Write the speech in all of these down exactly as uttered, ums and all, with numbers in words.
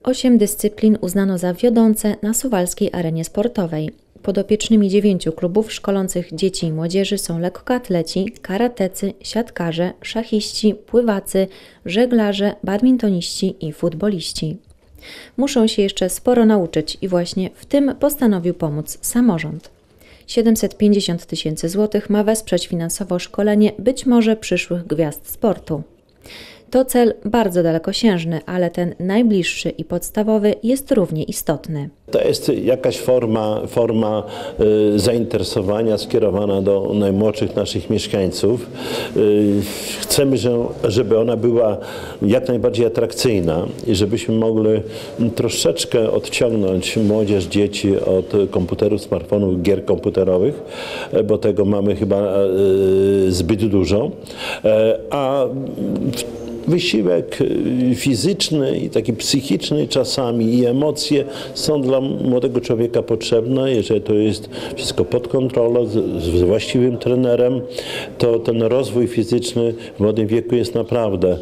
Osiem dyscyplin uznano za wiodące na suwalskiej arenie sportowej. Podopiecznymi dziewięciu klubów szkolących dzieci i młodzieży są lekkoatleci, karatecy, siatkarze, szachiści, pływacy, żeglarze, badmintoniści i futboliści. Muszą się jeszcze sporo nauczyć i właśnie w tym postanowił pomóc samorząd. siedemset pięćdziesiąt tysięcy złotych ma wesprzeć finansowo szkolenie być może przyszłych gwiazd sportu. To cel bardzo dalekosiężny, ale ten najbliższy i podstawowy jest równie istotny. To jest jakaś forma, forma y, zainteresowania skierowana do najmłodszych naszych mieszkańców. Y, chcemy, że, żeby ona była jak najbardziej atrakcyjna i żebyśmy mogli troszeczkę odciągnąć młodzież, dzieci od komputerów, smartfonów, gier komputerowych, bo tego mamy chyba y, zbyt dużo. Y, a w Wysiłek fizyczny i taki psychiczny czasami i emocje są dla młodego człowieka potrzebne. Jeżeli to jest wszystko pod kontrolą, z, z właściwym trenerem, to ten rozwój fizyczny w młodym wieku jest naprawdę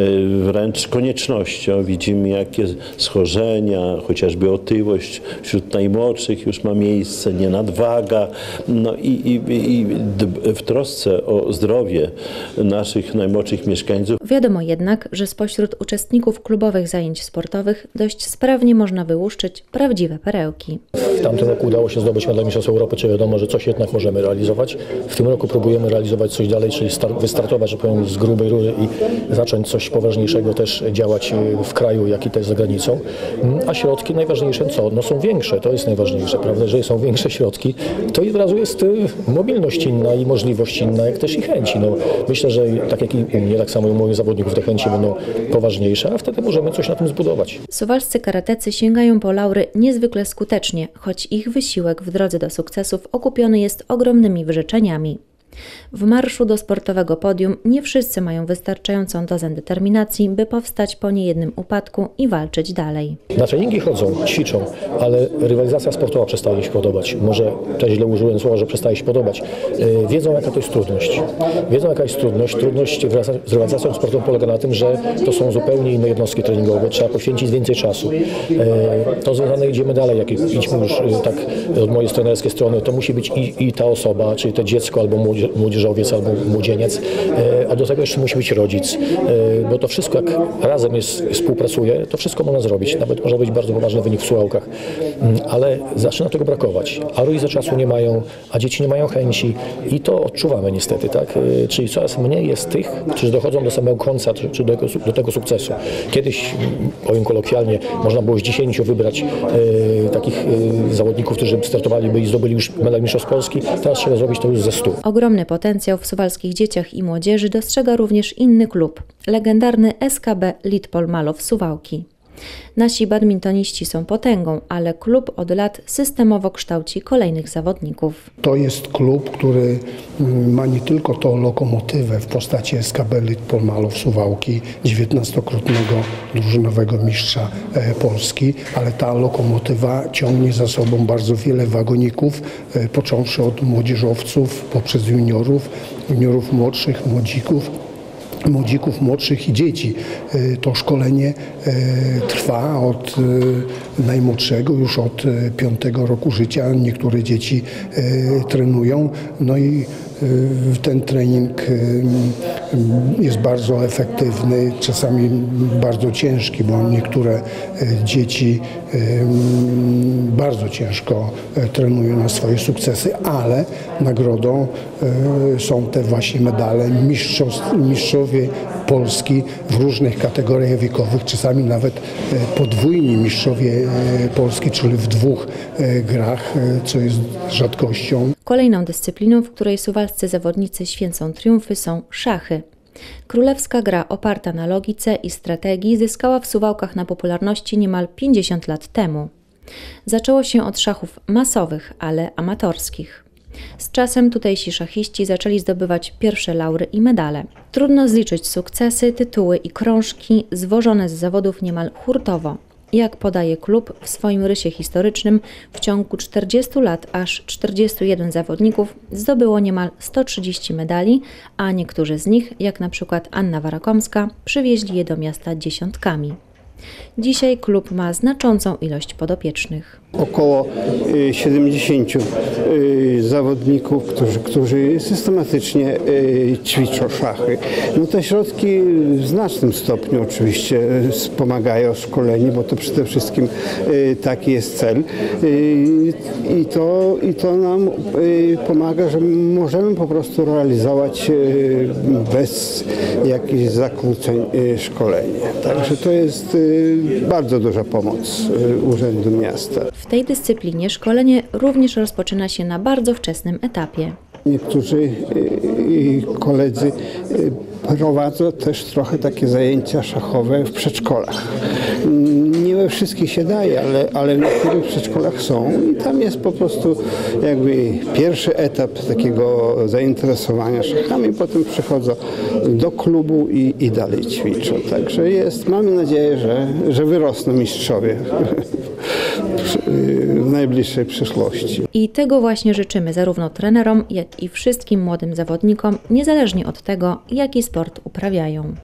wręcz koniecznością. Widzimy, jakie schorzenia, chociażby otyłość wśród najmłodszych już ma miejsce, nienadwaga. No i, i, i w trosce o zdrowie naszych najmłodszych mieszkańców. Wiadomo jednak, że spośród uczestników klubowych zajęć sportowych dość sprawnie można wyłuszczyć prawdziwe perełki. W tamtym roku udało się zdobyć medal Mistrzostw Europy, czyli wiadomo, że coś jednak możemy realizować. W tym roku próbujemy realizować coś dalej, czyli wystartować, że powiem, z grubej rury i zacząć coś poważniejszego też działać w kraju, jak i też za granicą. A środki najważniejsze co? No są większe, to jest najważniejsze, prawda? Jeżeli są większe środki, to od razu jest mobilność inna i możliwość inna, jak też i chęci. No, myślę, że tak jak i u mnie, tak samo i u moich zawodników, te chęci będą poważniejsze, a wtedy możemy coś na tym zbudować. Suwalscy karatecy sięgają po laury niezwykle skutecznie, choć ich wysiłek w drodze do sukcesów okupiony jest ogromnymi wyrzeczeniami. W marszu do sportowego podium nie wszyscy mają wystarczającą dozę determinacji, by powstać po niejednym upadku i walczyć dalej. Na treningi chodzą, ćwiczą, ale rywalizacja sportowa przestaje się podobać. Może też źle użyłem słowa, że przestaje się podobać. Wiedzą, jaka to jest trudność. Wiedzą, jaka jest trudność. Trudność z rywalizacją sportową polega na tym, że to są zupełnie inne jednostki treningowe. Trzeba poświęcić więcej czasu. To związane idziemy dalej, jak idźmy już tak od mojej trenerskiej strony, to musi być i, i ta osoba, czyli to dziecko albo młodzież, młodzieżowiec albo młodzieniec, a do tego jeszcze musi być rodzic, bo to wszystko jak razem jest, współpracuje, to wszystko można zrobić. Nawet może być bardzo poważny wynik w Suwałkach, ale zaczyna tego brakować. A rodzice czasu nie mają, a dzieci nie mają chęci i to odczuwamy niestety, tak? Czyli coraz mniej jest tych, którzy dochodzą do samego końca, czy do, do tego sukcesu. Kiedyś, powiem kolokwialnie, można było z dziesięciu wybrać e, takich e, zawodników, którzy startowaliby i zdobyli już medal Mistrzostw Polski. Teraz trzeba zrobić to już ze stu. Ogromny potencjał w suwalskich dzieciach i młodzieży dostrzega również inny klub, legendarny S K B Litpol Malow Suwałki. Nasi badmintoniści są potęgą, ale klub od lat systemowo kształci kolejnych zawodników. To jest klub, który ma nie tylko tą lokomotywę w postaci S K B Litpol Malow Suwałki, dziewiętnastokrotnego drużynowego mistrza Polski, ale ta lokomotywa ciągnie za sobą bardzo wiele wagoników, począwszy od młodzieżowców, poprzez juniorów, juniorów młodszych, młodzików, młodzików młodszych i dzieci. To szkolenie trwa od najmłodszego, już od piątego roku życia. Niektóre dzieci trenują, no i ten trening jest bardzo efektywny, czasami bardzo ciężki, bo niektóre dzieci bardzo ciężko trenują na swoje sukcesy, ale nagrodą są te właśnie medale mistrzowie Polski w różnych kategoriach wiekowych, czasami nawet podwójni mistrzowie Polski, czyli w dwóch grach, co jest rzadkością. Kolejną dyscypliną, w której suwalscy zawodnicy święcą triumfy, są szachy. Królewska gra oparta na logice i strategii zyskała w Suwałkach na popularności niemal pięćdziesiąt lat temu. Zaczęło się od szachów masowych, ale amatorskich. Z czasem tutejsi szachiści zaczęli zdobywać pierwsze laury i medale. Trudno zliczyć sukcesy, tytuły i krążki zwożone z zawodów niemal hurtowo. Jak podaje klub w swoim rysie historycznym, w ciągu czterdziestu lat aż czterdziestu jeden zawodników zdobyło niemal sto trzydzieści medali, a niektórzy z nich, jak na przykład Anna Warakomska, przywieźli je do miasta dziesiątkami. Dzisiaj klub ma znaczącą ilość podopiecznych. Około siedemdziesięciu zawodników, którzy, którzy systematycznie ćwiczą szachy. No te środki w znacznym stopniu oczywiście wspomagają szkolenie, bo to przede wszystkim taki jest cel. I to, i to nam pomaga, że możemy po prostu realizować bez jakichś zakłóceń szkolenie. Także to jest bardzo duża pomoc Urzędu Miasta. W tej dyscyplinie szkolenie również rozpoczyna się na bardzo wczesnym etapie. Niektórzy koledzy prowadzą też trochę takie zajęcia szachowe w przedszkolach. Nie we wszystkich się daje, ale, ale w niektórych przedszkolach są i tam jest po prostu jakby pierwszy etap takiego zainteresowania szachami, potem przychodzą do klubu i, i dalej ćwiczą. Także jest, mamy nadzieję, że, że wyrosną mistrzowie w najbliższej przyszłości. I tego właśnie życzymy zarówno trenerom, jak i wszystkim młodym zawodnikom, niezależnie od tego, jaki sport uprawiają.